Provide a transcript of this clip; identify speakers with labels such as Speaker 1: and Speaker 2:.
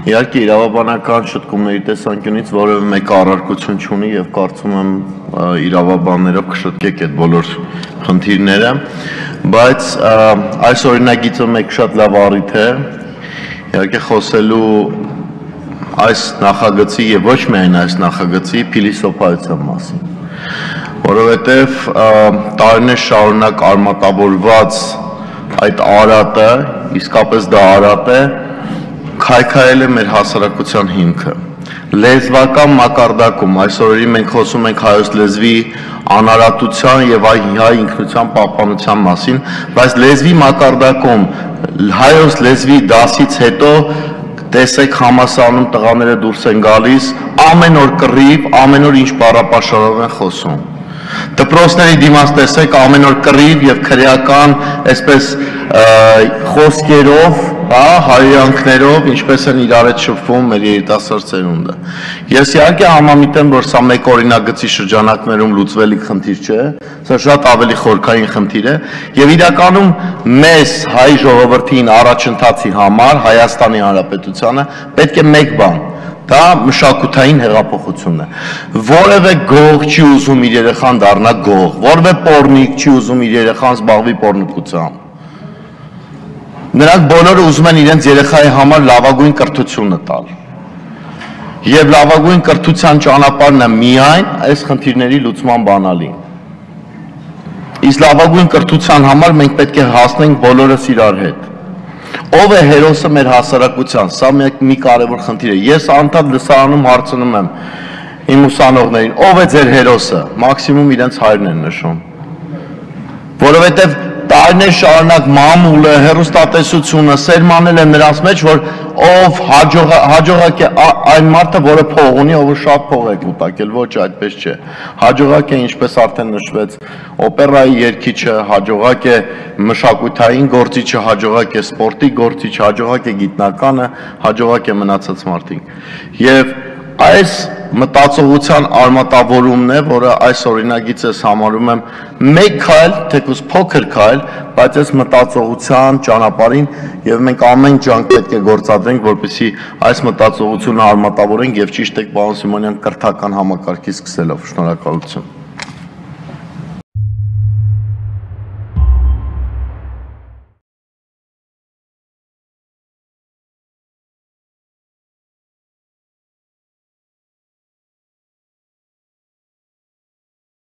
Speaker 1: Իհարկե իրավաբանական շտկումների տեսանկյունից որևէ մեկը առարկություն չունի եւ կարծում եմ իրավաբաններով կշտկեք այդ բոլոր խնդիրները, բայց այս օրինագիծը մեկ շատ լավ առիթ է իհարկե խոսելու այս նախագծի եւ ոչ միայն այս նախագծի փիլիսոփայության մասին, որովհետեւ տարիներ շարունակ արմատավորված այդ արատը, իսկապես դա արատ է, քայքայել է մեր հասարակության հիմքը։ Լեզվական մակարդակում այսօր մենք խոսում ենք հայոց լեզվի անարատության եւ հայ ինքնության պահպանության մասին, բայց լեզվի մակարդակում հայոց լեզվի դասից հետո տեսեք համասարանում տղաները դուրս են գալիս, ամեն օր կռիվ, ամեն օր ինչ բառապաշարով են խոսում։ Դպրոցների դիմաց տեսեք ամեն օր կռիվ եւ քրեական այսպես խոսքերով, հարյանքներով, ինչպես են իրար հետ շփվում մեր երիտասարդ սերունդը։ Ես իհարկե համամիտ եմ, որ սա մեկ օրինագծի շրջանակներում լուծվելիք խնդիր չէ, սա շատ ավելի խորքային խնդիր է եւ իրականում մեզ հայ ժողովրդին առաջընթացի համար Հայաստանի Հանրապետությանը պետք է մեկ բան դա մշակութային հեղափոխությունն է։ Որևէ գող չի ուզում իր երեխան դառնա գող, որևէ պոռնիկ չի ուզում իր երեխան զբաղվի պոռնիկությամբ։ Նրանք բոլորը ուզում են իրենց երեխայի համար լավագույն կրթությունը տալ։ Եվ լավագույն կրթության ճանապարհն է միայն այս խնդիրների լուծման բանալին։ Իսկ լավագույն կրթության համար մենք պետք է հասնենք բոլորս իրար հետ։ Ով է հերոսը մեր հասարակության, սա մի կարևոր խնդիր է։ Ես անդադ լսարանում հարցնում եմ իմ ուսանողներին, ով է ձեր հերոսը, մաքսիմում իրենց հայրն են նշում։ Որովհետև տարիներ շարունակ մամուլը, հեռուստատեսությունը սերմանել է նրանց մեջ, որ ով հաջողակ է այն մարդը, որը փող ունի, ով շատ փող է կուտակել, ոչ այդպես չէ։ Հաջողակ է, ինչպես արդեն նշվեց, օպերայի երգիչը, հաջողակ է մշակութային գործիչը, հաջողակ է սպորտի գործիչը, հաջողակ է գիտնականը, հաջողակ է մնացած մարդիկ։ Եվ այս մտածողության արմատավորումն է, որը այս օրինագիծս համարում եմ մեկ քայլ, թեկուզ փոքր քայլ, բայց այս մտածողության ճանապարհին եւ մենք ամեն ջանք պետք է գործադրենք, որպեսզի այս մտածողությունը արմատավորենք եւ ճիշտ եք պարոն Սիմոնյան կրթական համակարգի սկսելով։ Շնորհակալություն։